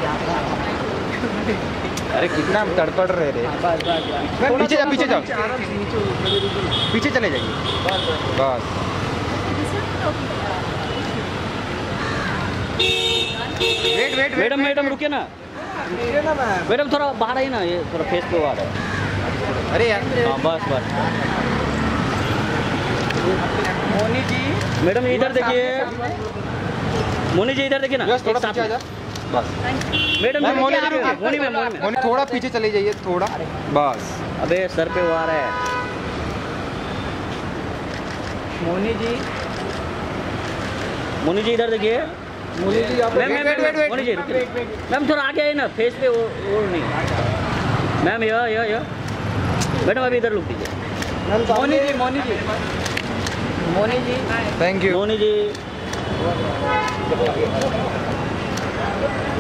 अरे कितना हम तड़पड़ रहे रे। पीछे जाओ, पीछे जाओ, पीछे चले जाइए बस। वेट वेट मैडम मैडम रुकिए ना मैडम, थोड़ा बाहर आइए ना, ये थोड़ा फेस पे आ रहा है। अरे यार हाँ बस बस। मोनी जी, मैडम इधर देखिए, मोनी जी इधर देखिए ना, थोड़ा एक साथ पीछे आ जा बस। मैडम जी, मोनी मोनी मैम, मोनी थोड़ा पीछे चले जाइए थोड़ा बस। अबे सर पे वो आ रहा है। मोनी जी, मोनी जी इधर देखिए। मोनी जी आप मैम मोनी जी मैम थोड़ा आगे आइए ना, फेस पे वो नहीं। मैम ये मैडम अभी इधर रुक दीजिए। Moni ji, Moni ji, Moni ji, thank you Moni ji.